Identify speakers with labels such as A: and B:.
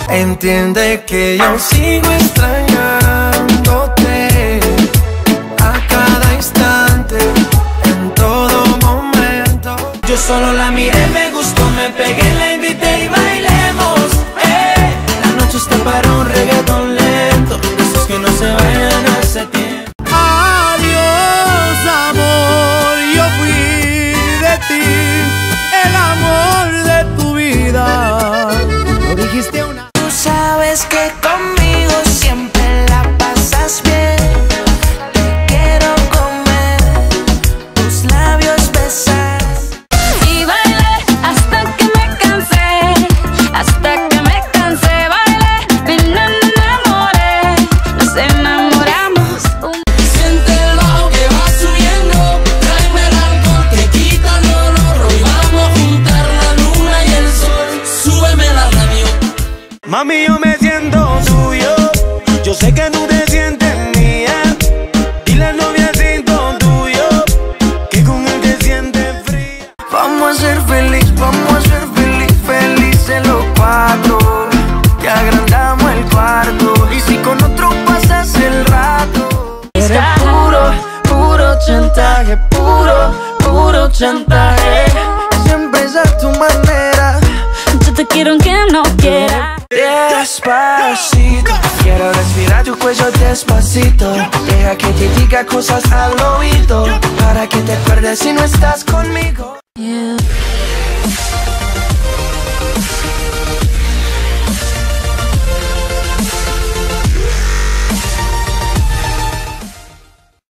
A: Entiende que yo sigo extrañándote a cada instante, en todo momento. Yo solo la miré, me gustó, me pegué, la invité y bailemos. La noche está para un reggaetón lento, de esos que no se vayan hace tiempo.
B: Adiós, amor, yo fui de ti, el amor de tu vida. Lo dijiste una.
C: Sabes que conmigo siempre la pasas bien. Te quiero comer, tus labios besar.
D: Y bailé hasta que me cansé, hasta que me cansé. Bailé y me enamoré, nos enamoramos.
E: Siente el bajo que va subiendo, tráeme el alcohol que quita el dolor. Hoy vamos a juntar la luna y el sol, súbeme la radio.
B: Mami, yo me siento tuyo, yo sé que tú te sientes mía. Y la novia siento tuyo, que con él te sientes fría.
A: Vamos a ser felices los cuatro. Que agrandamos el cuarto, y si con otro pasas el rato. Eres puro, puro chantaje, puro chantaje. Siempre es a tu manera.
D: Yo te quiero aunque no quiera.
A: Despacito, quiero respirar tu cuello despacito. Deja que te diga cosas al oído, para que te acuerdes si no estás conmigo.
D: Yeah.